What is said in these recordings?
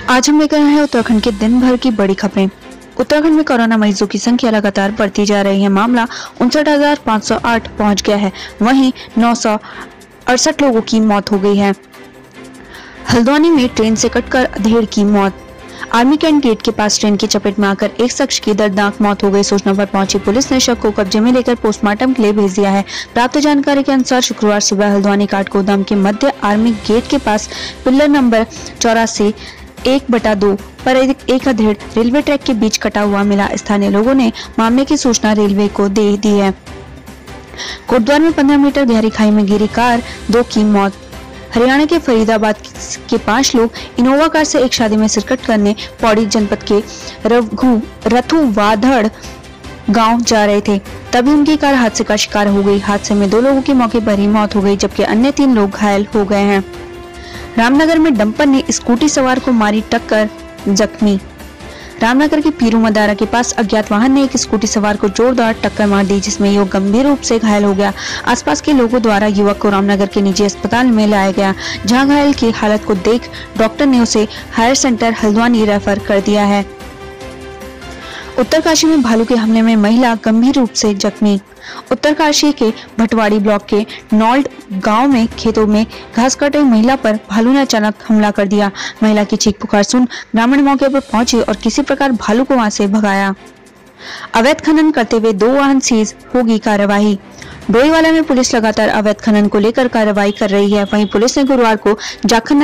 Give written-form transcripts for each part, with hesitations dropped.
आज हम लेकर आए हैं उत्तराखंड के दिन भर की बड़ी खबरें। उत्तराखंड में कोरोना मरीजों की संख्या लगातार बढ़ती जा रही है। मामला 59,508 पहुंच गया है। वहीं 968 लोगों की मौत हो गई है। हल्द्वानी में ट्रेन से कटकर अधेड़ की मौत। आर्मी कैंट गेट के पास ट्रेन की चपेट में आकर एक शख्स की दर्दनाक मौत हो गई। सूचना पर पहुंची पुलिस ने शव को कब्जे में लेकर पोस्टमार्टम के लिए भेज दिया है। प्राप्त जानकारी के अनुसार शुक्रवार सुबह हल्द्वानी काठगोदाम के मध्य आर्मी गेट के पास पिलर नंबर 84 1/2 पर एक अधेड़ रेलवे ट्रैक के बीच कटा हुआ मिला। स्थानीय लोगों ने मामले की सूचना रेलवे को दे दी है। कोटद्वार में 15 मीटर गहरी खाई में गिरी कार, 2 की मौत। हरियाणा के फरीदाबाद के 5 लोग इनोवा कार से एक शादी में शिरकत करने पौड़ी जनपद के रथुवाधड़ गांव जा रहे थे, तभी उनकी कार हादसे का शिकार हो गई। हादसे में 2 लोगों की मौके पर ही मौत हो गई, जबकि अन्य 3 लोग घायल हो गए हैं। रामनगर में डंपर ने स्कूटी सवार को मारी टक्कर, जख्मी। रामनगर के पीरू मदारा के पास अज्ञात वाहन ने एक स्कूटी सवार को जोरदार टक्कर मार दी, जिसमें युवक गंभीर रूप से घायल हो गया। आसपास के लोगों द्वारा युवक को रामनगर के निजी अस्पताल में लाया गया, जहां घायल की हालत को देख डॉक्टर ने उसे हायर सेंटर हल्द्वानी रेफर कर दिया है। उत्तरकाशी में भालू के हमले में महिला गंभीर रूप से जख्मी। उत्तरकाशी के भटवाड़ी ब्लॉक के नॉल्ड गांव में खेतों में घास काट रही महिला पर भालू ने अचानक हमला कर दिया। महिला की चीख पुकार सुन ग्रामीण मौके पर पहुंचे और किसी प्रकार भालू को वहां से भगाया। अवैध खनन करते हुए 2 वाहन सीज, होगी कार्रवाई। डोईवाला में पुलिस लगातार अवैध खनन को लेकर कार्रवाई कर रही है। वहीं पुलिस ने गुरुवार को जाखन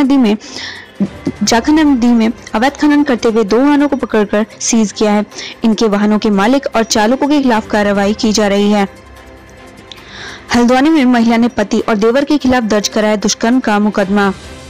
नदी में अवैध खनन करते हुए 2 वाहनों को पकड़कर सीज किया है। इनके वाहनों के मालिक और चालकों के खिलाफ कार्रवाई की जा रही है। हल्द्वानी में महिला ने पति और देवर के खिलाफ दर्ज कराया दुष्कर्म का मुकदमा।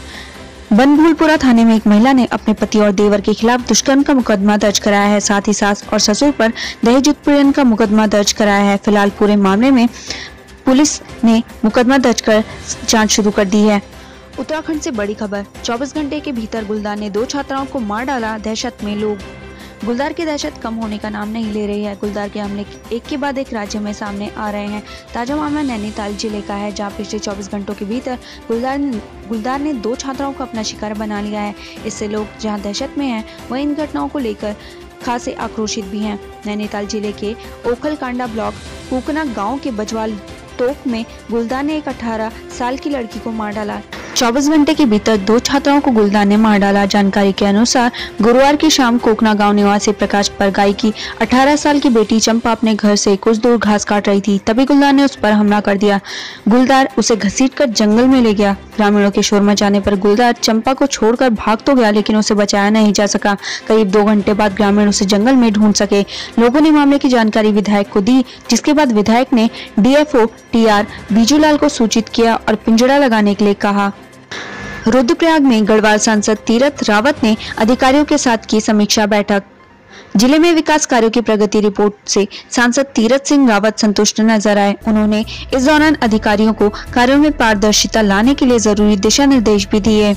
बनभूलपुरा थाने में एक महिला ने अपने पति और देवर के खिलाफ दुष्कर्म का मुकदमा दर्ज कराया है। साथ ही सास और ससुर पर दहेज उत्पीड़न का मुकदमा दर्ज कराया है। फिलहाल पूरे मामले में पुलिस ने मुकदमा दर्ज कर जांच शुरू कर दी है। उत्तराखंड से बड़ी खबर। 24 घंटे के भीतर गुलदार ने 2 छात्राओं को मार डाला, दहशत में लोग। गुलदार की दहशत कम होने का नाम नहीं ले रही है। गुलदार के हमले एक के बाद एक राज्य में सामने आ रहे हैं। ताजा मामला नैनीताल जिले का है, जहां पिछले 24 घंटों के भीतर गुलदार ने 2 छात्राओं को अपना शिकार बना लिया है। इससे लोग जहां दहशत में हैं, वहीं इन घटनाओं को लेकर खासे आक्रोशित भी हैं। नैनीताल जिले के ओखलकांडा ब्लॉक कुकना गाँव के बजवाल टोक में गुलदार ने एक 18 साल की लड़की को मार डाला। 24 घंटे के भीतर 2 छात्राओं को गुलदार ने मार डाला। जानकारी के अनुसार गुरुवार की शाम कोकना गांव निवासी प्रकाश परगाई की 18 साल की बेटी चंपा अपने घर से कुछ दूर घास काट रही थी, तभी गुलदार ने उस पर हमला कर दिया। गुलदार उसे घसीटकर जंगल में ले गया। ग्रामीणों के शोर मचाने पर गुलदार चंपा को छोड़कर भाग तो गया, लेकिन उसे बचाया नहीं जा सका। करीब 2 घंटे बाद ग्रामीण उसे जंगल में ढूंढ सके। लोगों ने मामले की जानकारी विधायक को दी, जिसके बाद विधायक ने डीएफओ टीआर बीजूलाल को सूचित किया और पिंजड़ा लगाने के लिए कहा। रुद्रप्रयाग में गढ़वाल सांसद तीरथ रावत ने अधिकारियों के साथ की समीक्षा बैठक। जिले में विकास कार्यों की प्रगति रिपोर्ट से सांसद तीरथ सिंह रावत संतुष्ट नजर आए। उन्होंने इस दौरान अधिकारियों को कार्यों में पारदर्शिता लाने के लिए जरूरी दिशा निर्देश भी दिए।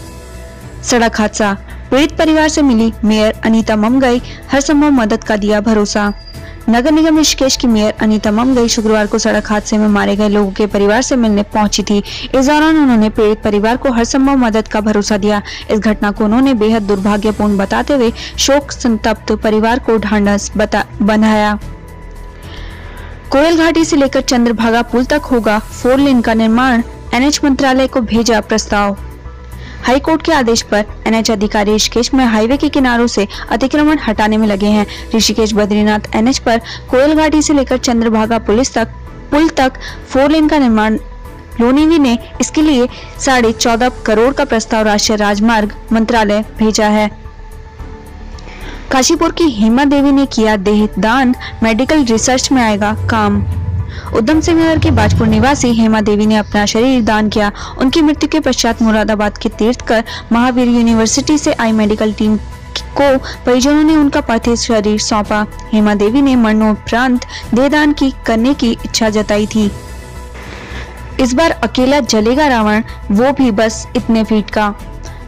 सड़क हादसा। पीड़ित परिवार से मिली मेयर अनीता ममगई, हर संभव मदद का दिया भरोसा। नगर निगम ऋषिकेश की मेयर अनीता ममगई शुक्रवार को सड़क हादसे में मारे गए लोगों के परिवार से मिलने पहुंची थी। इस दौरान उन्होंने पीड़ित परिवार को हर संभव मदद का भरोसा दिया। इस घटना को उन्होंने बेहद दुर्भाग्यपूर्ण बताते हुए शोक संतप्त परिवार को ढांढस बंधाया। कोयल घाटी से लेकर चंद्रभागा पुल तक होगा 4 लेन का निर्माण, एनएच मंत्रालय को भेजा प्रस्ताव। हाईकोर्ट के आदेश पर एनएच अधिकारी ऋषिकेश में हाईवे के किनारों से अतिक्रमण हटाने में लगे हैं। ऋषिकेश बद्रीनाथ एनएच पर कोयल घाटी से लेकर चंद्रभागा पुल तक 4 लेन का निर्माण लोनीवी ने इसके लिए 14.5 करोड़ का प्रस्ताव राष्ट्रीय राजमार्ग मंत्रालय भेजा है। काशीपुर की हेमा देवी ने किया देहदान, मेडिकल रिसर्च में आएगा काम। उधम सिंह नगर के बाजपुर निवासी हेमा देवी ने अपना शरीर दान किया। उनकी मृत्यु के पश्चात मुरादाबाद के तीर्थकर महावीर यूनिवर्सिटी से आई मेडिकल टीम को परिजनों ने उनका पार्थिव शरीर सौंपा। हेमा देवी ने मरणोपरांत देहदान करने की इच्छा जताई थी। इस बार अकेला जलेगा रावण, वो भी बस इतने फीट का।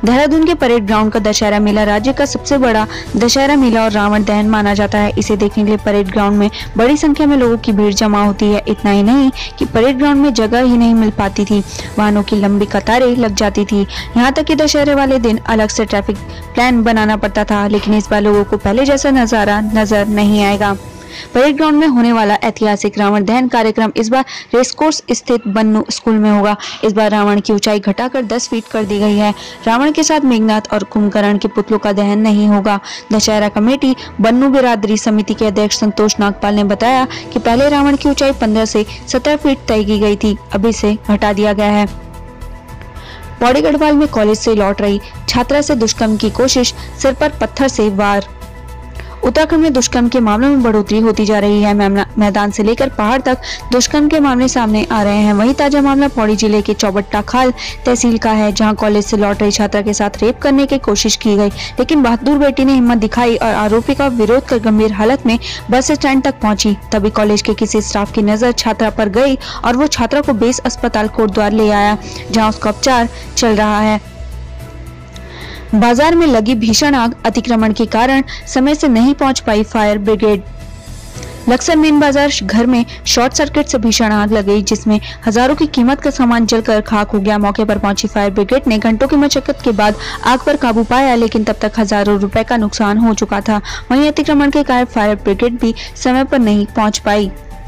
देहरादून के परेड ग्राउंड का दशहरा मेला राज्य का सबसे बड़ा दशहरा मेला और रावण दहन माना जाता है। इसे देखने के लिए परेड ग्राउंड में बड़ी संख्या में लोगों की भीड़ जमा होती है। इतना ही नहीं कि परेड ग्राउंड में जगह ही नहीं मिल पाती थी, वाहनों की लंबी कतारें लग जाती थी। यहाँ तक कि दशहरे वाले दिन अलग से ट्रैफिक प्लान बनाना पड़ता था। लेकिन इस बार लोगों को पहले जैसा नजारा नजर नहीं आएगा। परेड ग्राउंड में होने वाला ऐतिहासिक रावण दहन कार्यक्रम इस बार रेसकोर्स स्थित बन्नू स्कूल में होगा। इस बार रावण की ऊंचाई घटाकर 10 फीट कर दी गई है। रावण के साथ मेघनाथ और कुंभकर्ण के पुतलों का दहन नहीं होगा। दशहरा कमेटी बन्नू बिरादरी समिति के अध्यक्ष संतोष नागपाल ने बताया कि पहले रावण की ऊंचाई 15 से 17 फीट तय की गई थी, अब इसे घटा दिया गया है। पौड़ी गढ़वाल में कॉलेज से लौट रही छात्रा से दुष्कर्म की कोशिश, सिर पर पत्थर से वार। उत्तराखंड में दुष्कर्म के मामलों में बढ़ोतरी होती जा रही है। मैदान से लेकर पहाड़ तक दुष्कर्म के मामले सामने आ रहे हैं। वहीं ताजा मामला पौड़ी जिले के चौबट्टा खाल तहसील का है, जहां कॉलेज से लौट रही छात्रा के साथ रेप करने की कोशिश की गई, लेकिन बहादुर बेटी ने हिम्मत दिखाई और आरोपी का विरोध कर गंभीर हालत में बस स्टैंड तक पहुंची। तभी कॉलेज के किसी स्टाफ की नजर छात्रा पर गई और वो छात्रा को बेस अस्पताल कोटद्वार ले आया, जहाँ उसका उपचार चल रहा है। बाजार में लगी भीषण आग, अतिक्रमण के कारण समय से नहीं पहुंच पाई फायर ब्रिगेड। लक्सर मेन बाजार घर में शॉर्ट सर्किट से भीषण आग लग गई, जिसमें हजारों की कीमत का सामान जलकर खाक हो गया। मौके पर पहुंची फायर ब्रिगेड ने घंटों की मशक्कत के बाद आग पर काबू पाया, लेकिन तब तक हजारों रुपए का नुकसान हो चुका था। वहीं अतिक्रमण के कारण फायर ब्रिगेड भी समय पर नहीं पहुंच पाई।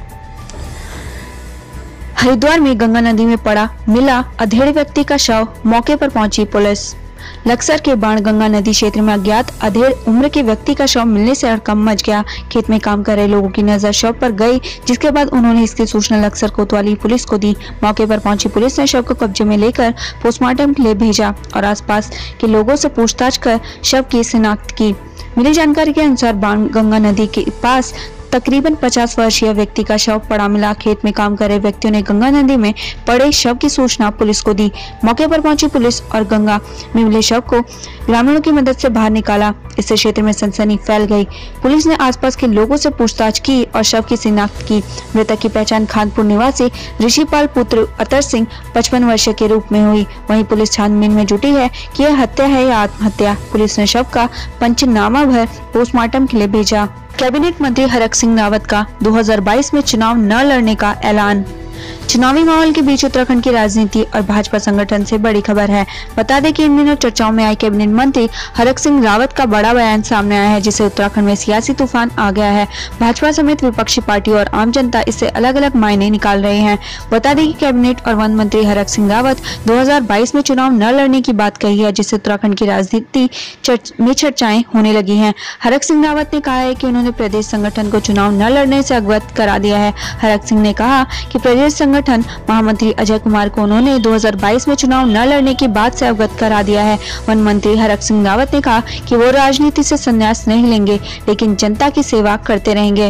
हरिद्वार में गंगा नदी में मिला अधेड़ व्यक्ति का शव, मौके पर पहुंची पुलिस। लक्सर के बाणगंगा नदी क्षेत्र में अज्ञात अधेड़ उम्र के व्यक्ति का शव मिलने से हड़कंप मच गया। खेत में काम कर रहे लोगों की नजर शव पर गई, जिसके बाद उन्होंने इसकी सूचना लक्सर कोतवाली पुलिस को दी। मौके पर पहुंची पुलिस ने शव को कब्जे में लेकर पोस्टमार्टम के लिए भेजा और आसपास के लोगों से पूछताछ कर शव की शिनाख्त की। मिली जानकारी के अनुसार बाणगंगा नदी के पास तकरीबन 50 वर्षीय व्यक्ति का शव पड़ा मिला। खेत में काम कर रहे व्यक्तियों ने गंगा नदी में पड़े शव की सूचना पुलिस को दी। मौके पर पहुंची पुलिस और गंगा में मिले शव को ग्रामीणों की मदद से बाहर निकाला। इससे क्षेत्र में सनसनी फैल गई। पुलिस ने आसपास के लोगों से पूछताछ की और शव की शिनाख्त की। मृतक की पहचान खानपुर निवासी ऋषिपाल पुत्र अतर सिंह 55 वर्षीय के रूप में हुई। वहीं पुलिस छानबीन में जुटी है कि यह हत्या है या आत्महत्या। पुलिस ने शव का पंचनामा भर पोस्टमार्टम के लिए भेजा। कैबिनेट मंत्री हरक सिंह रावत का 2022 में चुनाव न लड़ने का ऐलान। चुनावी माहौल के बीच उत्तराखंड की राजनीति और भाजपा संगठन से बड़ी खबर है। बता दें कि इन दिनों चर्चाओं में आए कैबिनेट मंत्री हरक सिंह रावत का बड़ा बयान सामने आया है, जिससे उत्तराखंड में सियासी तूफान आ गया है। भाजपा समेत विपक्षी पार्टी और आम जनता इससे अलग अलग मायने निकाल रहे हैं। बता दें कि कैबिनेट और वन मंत्री हरक सिंह रावत 2022 में चुनाव न लड़ने की बात कही है, जिससे उत्तराखंड की राजनीति में चर्चाएं होने लगी है। हरक सिंह रावत ने कहा है कि उन्होंने प्रदेश संगठन को चुनाव न लड़ने से अवगत करा दिया है। हरक सिंह ने कहा कि प्रदेश संगठन महामंत्री अजय कुमार को उन्होंने 2022 में चुनाव न लड़ने की बात से अवगत करा दिया है। वन मंत्री हरक सिंह रावत ने कहा कि वो राजनीति से संन्यास नहीं लेंगे, लेकिन जनता की सेवा करते रहेंगे।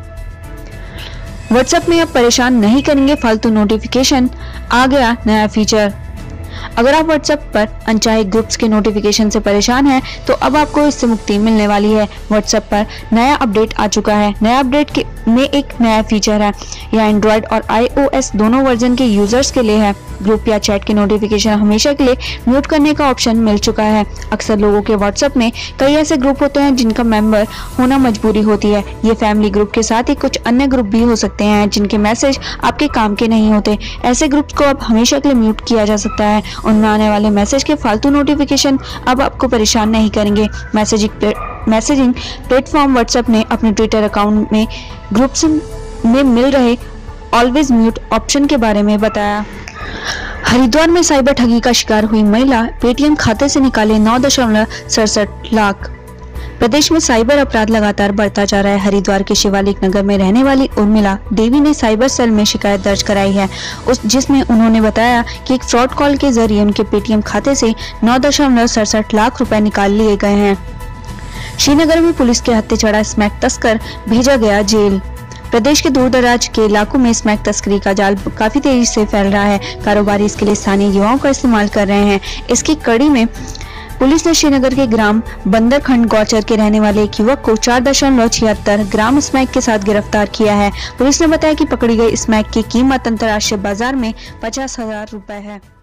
व्हाट्सएप में अब परेशान नहीं करेंगे फालतू नोटिफिकेशन, आ गया नया फीचर। अगर आप व्हाट्सएप पर अनचाहे ग्रुप्स के नोटिफिकेशन से परेशान हैं, तो अब आपको इससे मुक्ति मिलने वाली है। व्हाट्सएप पर नया अपडेट आ चुका है। नया अपडेट में एक नया फीचर है। यह एंड्रॉयड और iOS दोनों वर्जन के यूजर्स के लिए है। ग्रुप या चैट के नोटिफिकेशन हमेशा के लिए म्यूट करने का ऑप्शन मिल चुका है। अक्सर लोगों के व्हाट्सएप में कई ऐसे ग्रुप होते हैं जिनका मेंबर होना मजबूरी होती है। ये फैमिली ग्रुप के साथ ही कुछ अन्य ग्रुप भी हो सकते हैं जिनके मैसेज आपके काम के नहीं होते। ऐसे ग्रुप्स को अब हमेशा के लिए म्यूट किया जा सकता है। उनमें आने वाले मैसेज के फालतू नोटिफिकेशन अब आपको परेशान नहीं करेंगे। मैसेजिंग प्लेटफॉर्म व्हाट्सएप ने अपने ट्विटर अकाउंट में ग्रुप्स में मिल रहे ऑलवेज म्यूट ऑप्शन के बारे में बताया। हरिद्वार में साइबर ठगी का शिकार हुई महिला, पेटीएम खाते से निकाले 9.67 लाख। प्रदेश में साइबर अपराध लगातार बढ़ता जा रहा है। हरिद्वार के शिवालिक नगर में रहने वाली उर्मिला देवी ने साइबर सेल में शिकायत दर्ज कराई है, जिसमें उन्होंने बताया कि एक फ्रॉड कॉल के जरिए उनके पेटीएम खाते से 9.67 लाख रुपए निकाल लिए गए हैं। श्रीनगर में पुलिस के हत्थे चढ़ा स्मैक तस्कर भेजा गया जेल। प्रदेश के दूर दराज के इलाकों में स्मैक तस्करी का जाल काफी तेजी से फैल रहा है। कारोबारी इसके लिए स्थानीय युवाओं का इस्तेमाल कर रहे हैं। इसकी कड़ी में पुलिस ने श्रीनगर के ग्राम बंदरखंड गौचर के रहने वाले एक युवक को 4.76 ग्राम स्मैक के साथ गिरफ्तार किया है। पुलिस ने बताया कि पकड़ी गई स्मैक की कीमत अंतर्राष्ट्रीय बाजार में 50,000 रुपए है।